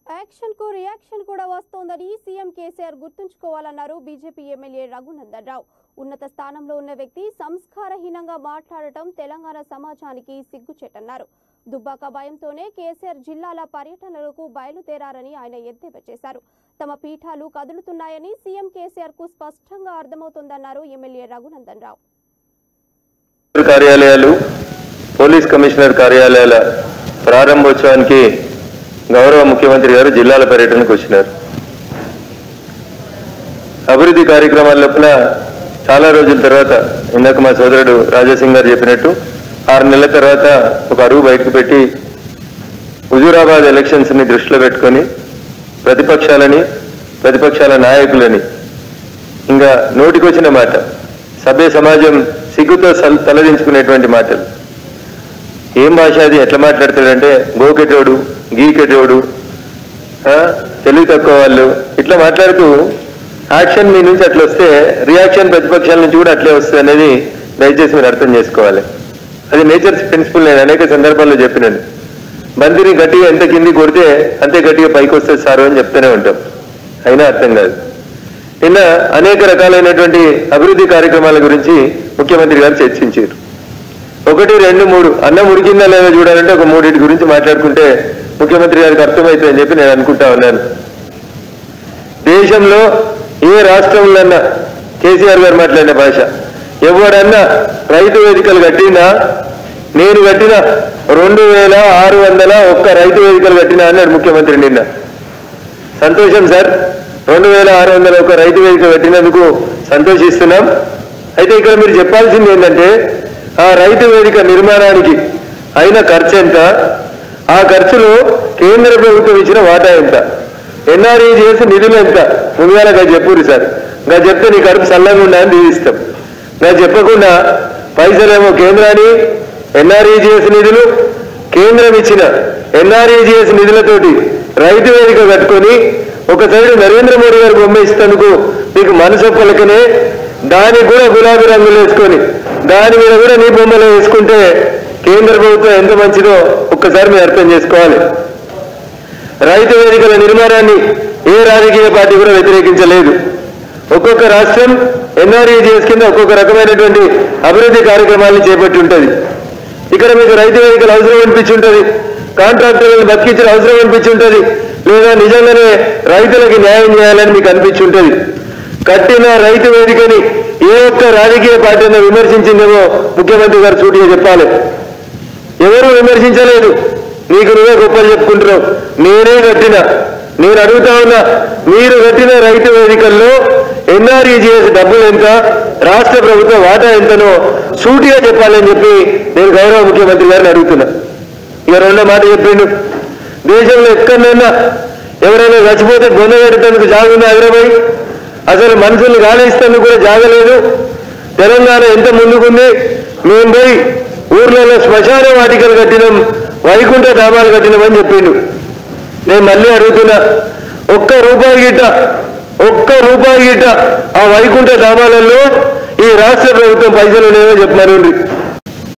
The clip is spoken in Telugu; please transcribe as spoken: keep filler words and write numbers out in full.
యాక్షన్ కు రియాక్షన్ కూడా వస్తోందని సీఎం కేసీఆర్ గుర్తుంచుకోవాలన్నారు బీజేపీ ఎమ్మెల్యే రఘునందన్ రావు. ఉన్నత స్థానంలో ఉన్న వ్యక్తి సంస్కారహీనంగా మాట్లాడటం తెలంగాణ సమాజానికి సిగ్గుచేటన్నారు. దుబ్బాక భయంతోనే కేసీఆర్ జిల్లాల పర్యటనలకు బయలుదేరారని ఆయన ఎద్దేవా చేశారు. తమ పీఠాలు కదులుతున్నాయని సీఎం కేసీఆర్ కు స్పష్టంగా అర్థమవుతోందన్నారు ఎమ్మెల్యే రఘునందన్ రావు. కార్యాలయాలు పోలీస్ కమిషనర్ కార్యాలయాల ప్రారంభోత్సవానికి గౌరవ ముఖ్యమంత్రి గారు జిల్లాల పర్యటనకు వచ్చినారు. అభివృద్ధి కార్యక్రమాల లోపల చాలా రోజుల తర్వాత ఇందాక మా సోదరుడు రాజాసింగ్ గారు చెప్పినట్టు ఆరు నెలల తర్వాత ఒక అరువు బయటకు పెట్టి హుజూరాబాద్ ఎలక్షన్స్ ని దృష్టిలో పెట్టుకొని ప్రతిపక్షాలని ప్రతిపక్షాల నాయకులని ఇంకా నోటికొచ్చిన మాట సభ్య సమాజం సిగ్గుతో తలదించుకునేటువంటి మాటలు. ఏం భాష అది, ఎట్లా మాట్లాడతాడంటే గోకెటోడు గీకెటోడు తెలివి తక్కువ వాళ్ళు ఇట్లా మాట్లాడుతూ యాక్షన్ మీ నుంచి అట్లా వస్తే రియాక్షన్ ప్రతిపక్షాల నుంచి కూడా అట్లే వస్తుంది అనేది దయచేసి మీరు అర్థం చేసుకోవాలి. అది నేచర్ ప్రిన్సిపల్. నేను అనేక సందర్భాల్లో చెప్పినాను, బంతిని గట్టిగా ఎంత కింది కొడితే అంతే గట్టిగా పైకి వస్తుంది సారు అని చెప్తూనే ఉంటాం, అయినా అర్థం కాదు. నిన్న అనేక రకాలైనటువంటి అభివృద్ధి కార్యక్రమాల గురించి ముఖ్యమంత్రి గారు చర్చించారు. ఒకటి రెండు మూడు అన్నం ఉడికిందా లేదా చూడాలంటే ఒక మూడింటి గురించి మాట్లాడుకుంటే ముఖ్యమంత్రి గారికి అర్థమవుతుందని చెప్పి నేను అనుకుంటా ఉన్నాను. దేశంలో ఏ రాష్ట్రంలోన్నా కేసీఆర్ గారు మాట్లాడిన భాష, ఎవడన్నా రైతు వేదికలు కట్టినా నేను కట్టిన రెండు వేల ఆరు వందల ఒక్క రైతు వేదికలు కట్టినా అన్నాడు ముఖ్యమంత్రి నిన్న. సంతోషం సార్, రెండు వేల ఆరు వందల ఒక్క రైతు వేదిక కట్టినందుకు సంతోషిస్తున్నాం. అయితే ఇక్కడ మీరు చెప్పాల్సింది ఏంటంటే ఆ రైతు వేదిక నిర్మాణానికి అయిన ఖర్చు ఎంత, ఆ ఖర్చులో కేంద్ర ప్రభుత్వం ఇచ్చిన వాటా ఎంత, ఎన్ఆర్ఈజీఎస్ నిధులు ఎంత, ముందుగా గా చెప్పురు సార్. గా చెప్తే నీ కడుపు సల్లంగా ఉండా అని దీవిస్తాం. గా చెప్పకుండా పైసలేమో కేంద్రాన్ని ఎన్ఆర్ఈజీఎస్ నిధులు కేంద్రం ఇచ్చిన ఎన్ఆర్ఈజీఎస్ నిధులతోటి రైతు వేదిక కట్టుకొని ఒక సైడు నరేంద్ర మోడీ గారు బొమ్మ ఇస్తేందుకు మీకు మనసొప్పలకనే దానికి కూడా గులాబీ రంగులు వేసుకొని దాని మీద కూడా నీ బొమ్మలు వేసుకుంటే కేంద్ర ప్రభుత్వం ఎంత మంచిదో ఒక్కసారి మీరు అర్థం చేసుకోవాలి. రైతు వేదికల నిర్మాణాన్ని ఏ రాజకీయ పార్టీ కూడా వ్యతిరేకించలేదు. ఒక్కొక్క రాష్ట్రం ఎన్ఆర్ఈజీఎస్ కింద ఒక్కొక్క రకమైనటువంటి అభివృద్ధి కార్యక్రమాలను చేపట్టి ఉంటుంది. ఇక్కడ మీకు రైతు వేదికలు అవసరం అనిపించుంటుంది, కాంట్రాక్టర్లను బతికించిన అవసరం అనిపించుంటుంది, లేదా నిజంగానే రైతులకి న్యాయం చేయాలని మీకు అనిపించుంటుంది. కట్టిన రైతు వేదికని ఏ ఒక్క రాజకీయ పార్టీని విమర్శించిందేమో ముఖ్యమంత్రి గారు సూటిగా చెప్పాలి. ఎవరు విమర్శించలేదు, నీకు నువ్వే గొప్పలు చెప్పుకుంటున్నావు. నేనే కట్టిన, నేను అడుగుతా ఉన్నా, మీరు కట్టిన రైతు వేదికల్లో ఎన్ఆర్ఈజీఎస్ డబ్బులు ఎంత, రాష్ట్ర ప్రభుత్వ వాటా ఎంతనో సూటిగా చెప్పాలని చెప్పి నేను గౌరవ ముఖ్యమంత్రి గారిని అడుగుతున్నా. ఇక రెండో మాట చెప్పిండు, దేశంలో ఎక్కడైనా ఎవరైనా చచ్చిపోతే గొంత పెట్టేందుకు జాగుంది హైదరాబాద్, అసలు మనుషుల్ని గాలిస్తేందుకు కూడా జాగలేదు. తెలంగాణ ఎంత ముందుకుంది, మేము పోయి ఊర్లలో శ్మశాన వాటికలు కట్టినాం, వైకుంఠ ధామాలు కట్టినామని చెప్పిండు. నేను మళ్ళీ అడుగుతున్నా, ఒక్క రూపాయి గిట్ట ఒక్క రూపాయి గిట్ట ఆ వైకుంఠ ధామాలలో ఈ రాష్ట్ర ప్రభుత్వం పైసలు లేవో చెప్పమని.